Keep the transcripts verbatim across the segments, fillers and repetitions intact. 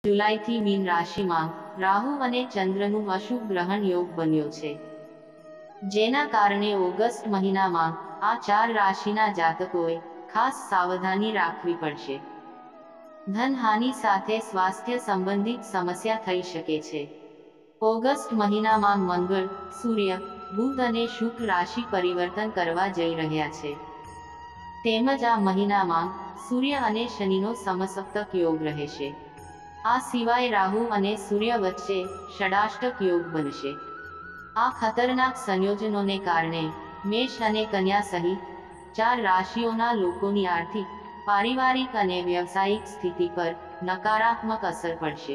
જુલાઈથી mean રાશિમાં રાહુ અને ચંદ્રનું અશુભ ગ્રહણ યોગ બન્યો છે, જેના કારણે ઓગસ્ટ મહિનામાં આ ચાર રાશિના જાતકોએ ખાસ સાવધાની રાખવી પડશે. ધનહાનિ સાથે સ્વાસ્થ્ય સંબંધિત સમસ્યા થઈ શકે છે. ઓગસ્ટ મહિનામાં મંગળ, સૂર્ય, બુધ અને શુક્ર રાશિ પરિવર્તન કરવા જઈ રહ્યા છે. તેમજ આ મહિનામાં સૂર્ય અને શનિનો સમસપ્તક યોગ રહેશે. આ સિવાય રાહુ અને સૂર્ય વચ્ચે ષડાષ્ટક યોગ બનશે. આ ખતરનાક સંયોજનોને કારણે મેષ અને કન્યા સહિત ચાર રાશિઓના લોકોની આર્થિક, પારિવારિક અને વ્યવસાયિક સ્થિતિ પર નકારાત્મક અસર પડશે.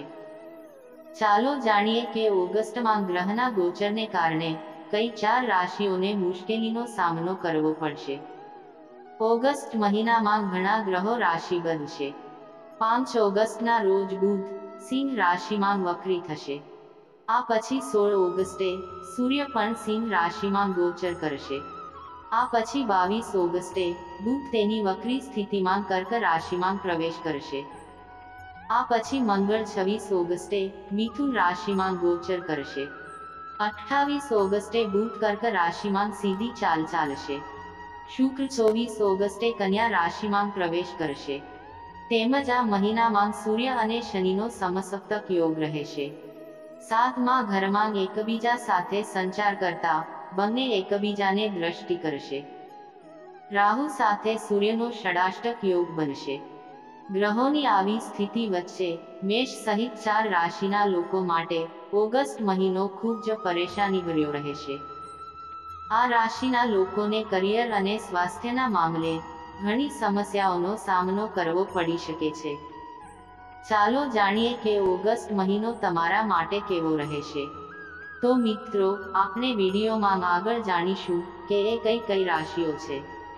ચાલો જાણીએ કે ઓગસ્ટમાં ગ્રહના ગોચરને કારણે કઈ ચાર રાશિઓને મુશ્કેલીનો સામનો કરવો પડશે. ઓગસ્ટ મહિનામાં ઘણા ગ્રહો રાશિ બદલશે. પાંચ ઓગસ્ટના રોજ બુધ સિંહ રાશિમાં વક્રી થશે. આ પછી સોળ ઓગસ્ટે સૂર્ય પણ સિંહ રાશિમાં ગોચર કરશે. આ પછી બાવીસ ઓગસ્ટે બુધ તેની વક્રી સ્થિતિમાં કર્ક રાશિમાં પ્રવેશ કરશે. આ પછી મંગળ છવ્વીસ ઓગસ્ટે મિથુન રાશિમાં ગોચર કરશે. અઠ્ઠાવીસ ઓગસ્ટે બુધ કર્ક રાશિમાં સીધી ચાલ ચાલશે. શુક્ર ચોવીસ ઓગસ્ટે કન્યા રાશિમાં પ્રવેશ કરશે. તેમજ આ મહિનામાં સૂર્ય અને શનિનો સમસપ્તક યોગ રહેશે. સાતમા ઘરમાં એકબીજા સાથે સંચાર કરતા બંને એકબીજાને દ્રષ્ટિ કરશે. રાહુ સાથે સૂર્યનો ષડાષ્ટક યોગ બનશે. ગ્રહોની આવી સ્થિતિ વચ્ચે મેષ સહિત ચાર રાશિના લોકો માટે ઓગસ્ટ મહિનો ખૂબ જ પરેશાનીભર્યો રહેશે. આ રાશિના લોકોને કરિયર અને સ્વાસ્થ્યના મામલે ઘણી સમસ્યાઓનો સામનો કરવો પડી શકે છે. ચાલો જાણીએ કે ઓગસ્ટ મહિનો તમારા માટે કેવો રહેશે. તો મિત્રો, આપણે વિડીયોમાં આગળ જાણીશું કે એ કઈ કઈ રાશિઓ છે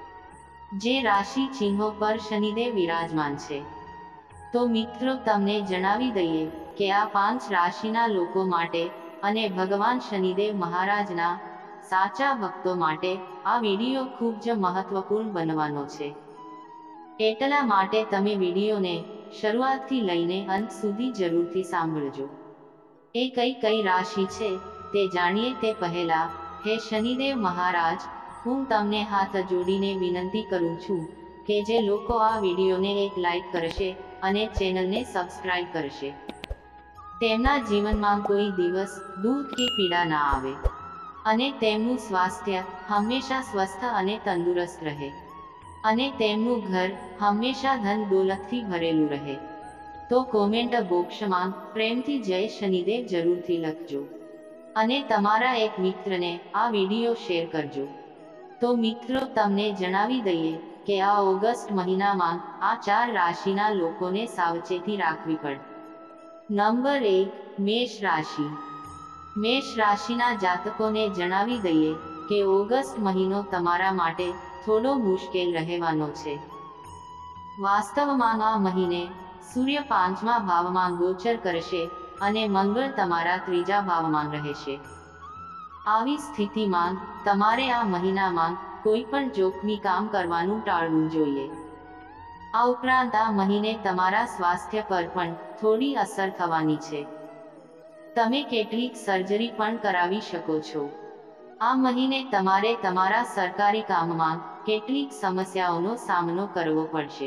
જે રાશિ ચિહ્નો પર શનિદેવ વિરાજમાન છે. તો મિત્રો, તમને જણાવી દઈએ કે આ પાંચ રાશિના લોકો માટે અને ભગવાન શનિદેવ મહારાજના સાચા ભક્તો માટે આ વિડીયો ખૂબ જ મહત્વપૂર્ણ બનવાનો છે. એટલા માટે તમે વિડીયોને શરૂઆતથી લઈને અંત સુધી જરૂરથી સાંભળજો. એ કઈ કઈ રાશિ છે તે જાણીએ તે પહેલા, હે શનિદેવ મહારાજ, હું તમને હાથ જોડીને વિનંતી કરું છું કે જે લોકો આ વિડીયોને એક લાઈક કરશે અને ચેનલને સબસ્ક્રાઇબ કરશે, તેમના જીવનમાં કોઈ દિવસ દુઃખ કે પીડા ના આવે અને તેમનું સ્વાસ્થ્ય હંમેશા સ્વસ્થ અને તંદુરસ્ત રહે અને તેમનું ઘર હંમેશા ધન દોલતથી ભરેલું રહે. તો કોમેન્ટ બોક્સમાં પ્રેમથી જય શનિદેવ જરૂરથી લખજો અને તમારા એક મિત્રને આ વિડીયો શેર કરજો. તો મિત્રો, તમને જણાવી દઈએ કે આ ઓગસ્ટ મહિનામાં આ ચાર રાશિના લોકોને સાવચેતી રાખવી પડે. નંબર એક, મેષ રાશિ. મેષ રાશિના જાતકોને જણાવી દઈએ કે ઓગસ્ટ મહિનો તમારા માટે થોડો મુશ્કેલ રહેવાનો છે. વાસ્તવમાં આ મહિને સૂર્ય પાંચમા ભાવમાં ગોચર કરશે અને મંગળ તમારા ત્રીજા ભાવમાં રહેશે. આવી સ્થિતિમાં તમારે આ મહિનામાં કોઈ પણ જોખમી કામ કરવાનું ટાળવું જોઈએ. આ ઉપરાંત આ મહિને તમારા સ્વાસ્થ્ય પર પણ થોડી અસર થવાની છે. તમે કેટલીક સર્જરી પણ કરાવી શકો છો. આ મહિને તમારે તમારા સરકારી કામમાં કેટલીક સમસ્યાઓનો સામનો કરવો પડશે.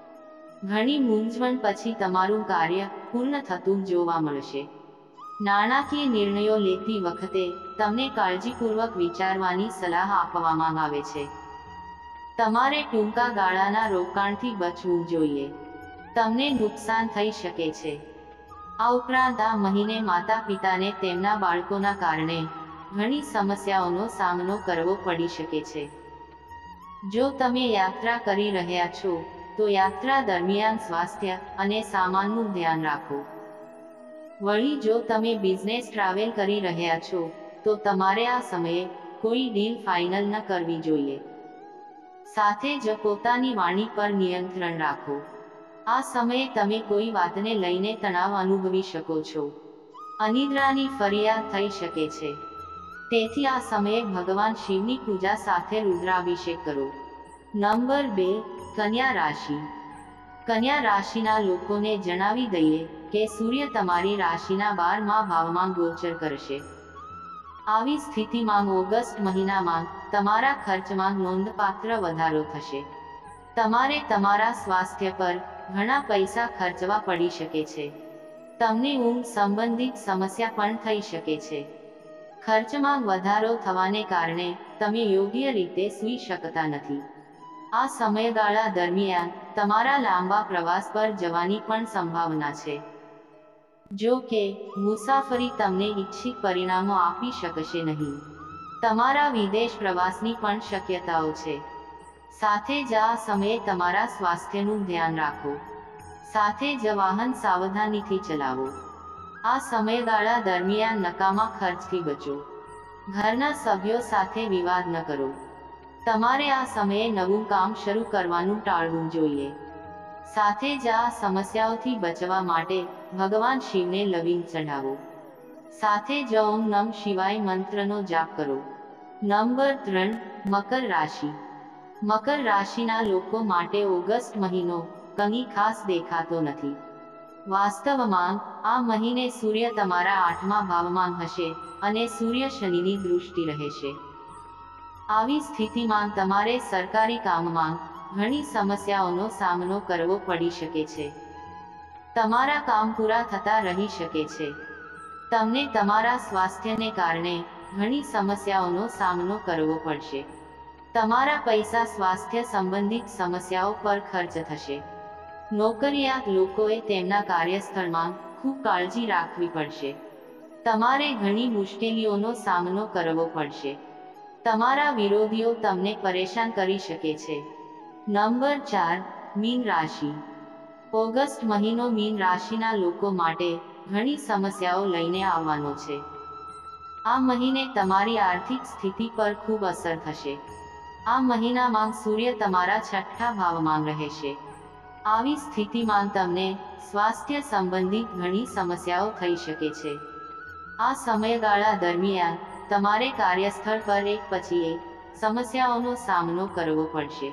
ઘણી મૂંઝવણ પછી તમારું કાર્ય પૂર્ણ થતું જોવા મળશે. નાણાકીય નિર્ણયો લેતી વખતે તમને કાળજીપૂર્વક વિચારવાની સલાહ આપવામાં આવે છે. તમારે ટૂંકા ગાળાના રોકાણથી બચવું જોઈએ. તમને નુકસાન થઈ શકે છે. આ ઉપરાંત આ મહિને માતા પિતાને તેમના બાળકોના કારણે ઘણી સમસ્યાઓનો સામનો કરવો પડી શકે છે. જો તમે યાત્રા કરી રહ્યા છો તો યાત્રા દરમિયાન સ્વાસ્થ્ય અને સામાનનું ધ્યાન રાખો. વળી જો તમે બિઝનેસ ટ્રાવેલ કરી રહ્યા છો તો તમારે આ સમયે કોઈ ડીલ ફાઇનલ ન કરવી જોઈએ. સાથે જ પોતાની વાણી પર નિયંત્રણ રાખો. આ સમયે તમે કોઈ વાતને લઈને તણાવ અનુભવી શકો છો. અનિદ્રાની ફરિયાદ થઈ શકે છે. તેથી આ સમયે ભગવાન શિવની પૂજા સાથે રુદ્રાભિષેક કરો. નંબર બે, કન્યા રાશિ. કન્યા રાશિના લોકોને જણાવી દઈએ કે સૂર્ય તમારી રાશિના બારમા ભાવમાં ગોચર કરશે. આવી સ્થિતિમાં ઓગસ્ટ મહિનામાં તમારા ખર્ચમાં નોંધપાત્ર વધારો થશે. તમારે તમારા સ્વાસ્થ્ય પર ઘણા પૈસા ખર્ચવા પડી શકે છે. તમને ઊંઘ સંબંધિત સમસ્યા પણ થઈ શકે છે. ખર્ચમાં વધારો થવાને કારણે તમે યોગ્ય રીતે સૂઈ શકતા નથી. આ સમયગાળા દરમિયાન તમારા લાંબા પ્રવાસ પર જવાની પણ સંભાવના છે. જો કે મુસાફરી તમને ઈચ્છિત પરિણામો આપી શકશે નહીં. તમારા વિદેશ પ્રવાસની પણ શક્યતાઓ છે. સાથે જ આ સમયે તમારા સ્વાસ્થ્યનું ધ્યાન રાખો. સાથે જ વાહન સાવધાનીથી ચલાવો. આ સમયગાળા દરમિયાન નકામા ખર્ચથી બચો. ઘરના સભ્યો સાથે વિવાદ ન કરો. તમારે આ સમયે નવું કામ શરૂ કરવાનું ટાળવું જોઈએ. સાથે જ આ સમસ્યાઓથી બચવા માટે ભગવાન શિવને લવિંગ ચઢાવો. સાથે જ ઓમ નમ શિવાય મંત્રનો જાપ કરો. નંબર ત્રણ, મકર રાશિ. મકર રાશિના લોકો માટે ઓગસ્ટ મહિનો કંઈ ખાસ દેખાતો નથી. વાસ્તવમાં આ મહિને સૂર્ય તમારા આઠમા ભાવમાં હશે અને સૂર્ય શનિની દૃષ્ટિ રહેશે. આવી સ્થિતિમાં તમારે સરકારી કામમાં ઘણી સમસ્યાઓનો સામનો કરવો પડી શકે છે. તમારા કામ પૂરા થતા રહી શકે છે. તમને તમારા સ્વાસ્થ્યને કારણે ઘણી સમસ્યાઓનો સામનો કરવો પડશે. તમારા પૈસા સ્વાસ્થ્ય સંબંધિત સમસ્યાઓ પર ખર્ચ થશે. નોકરિયાત લોકોએ તેમના કાર્યસ્થળમાં ખૂબ કાળજી રાખવી પડશે. તમારે ઘણી મુશ્કેલીઓનો સામનો કરવો પડશે. તમારા વિરોધીઓ તમને પરેશાન કરી શકે છે. નંબર ચાર, મીન રાશિ. ઓગસ્ટ મહિનો મીન રાશિના લોકો માટે ઘણી સમસ્યાઓ લઈને આવવાનો છે. આ મહિને તમારી આર્થિક સ્થિતિ પર ખૂબ અસર થશે. આ મહિનામાં સૂર્ય તમારા છઠ્ઠા ભાવમાં રહેશે. આવી સ્થિતિમાં તમને સ્વાસ્થ્ય સંબંધિત ઘણી સમસ્યાઓ થઈ શકે છે. આ સમયગાળા દરમિયાન તમારે કાર્યસ્થળ પર એક પછી એક સમસ્યાઓનો સામનો કરવો પડશે.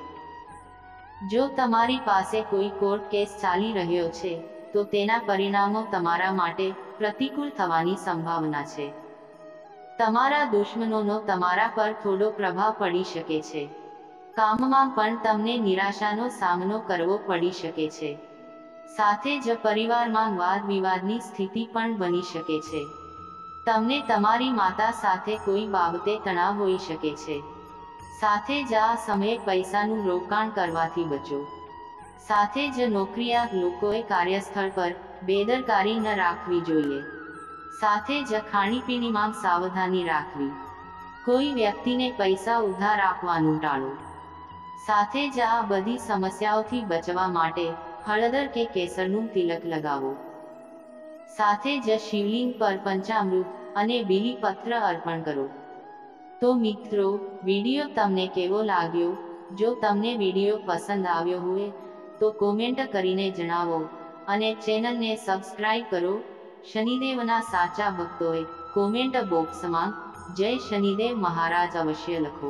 જો તમારી પાસે કોઈ કોર્ટ કેસ ચાલી રહ્યો છે તો તેના પરિણામો તમારા માટે પ્રતિકૂળ થવાની સંભાવના છે. તમારા દુશ્મનોનો તમારા પર થોડો પ્રભાવ પડી શકે છે. કામમાં પણ તમને નિરાશાનો સામનો કરવો પડી શકે છે. સાથે જ પરિવારમાં વાદ વિવાદની સ્થિતિ પણ બની શકે છે. તમને તમારી માતા સાથે કોઈ બાબતે તણાવ હોઈ શકે છે. સાથે જ આ સમયે પૈસાનું રોકાણ કરવાથી બચો. સાથે જ નોકરિયાત લોકોએ કાર્યસ્થળ પર બેદરકારી ન રાખવી જોઈએ. સાથે જ ખાણીપીણીમાં સાવધાની રાખવી. કોઈ વ્યક્તિને પૈસા ઉધાર આપવાનું ટાળો. સાથે જ આ બધી સમસ્યાઓથી બચવા માટે હળદર કે કેસરનું તિલક લગાવો. સાથે જ શિવલિંગ પર પંચામૃત અને બીલીપત્ર અર્પણ કરો. તો મિત્રો, વિડીયો તમને કેવો લાગ્યો? જો તમને વિડીયો પસંદ આવ્યો હોય તો કોમેન્ટ કરીને જણાવો અને ચેનલને સબસ્ક્રાઇબ કરો. શનિદેવના સાચા ભક્તોએ કોમેન્ટ બોક્સમાં જય શનિદેવ મહારાજ અવશ્ય લખો,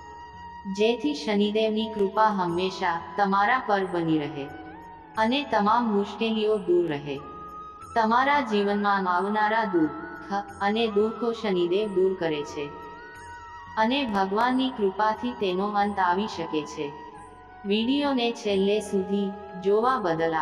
જેથી શનિદેવની કૃપા હંમેશા તમારા પર બની રહે અને તમામ મુશ્કેલીઓ દૂર રહે. તમારા જીવનમાં આવનારા દુઃખ અને દુઃખો શનિદેવ દૂર કરે છે અને ભગવાનની કૃપાથી તેનો અંત આવી શકે છે. વિડીયોને છેલ્લે સુધી જોવા બદલ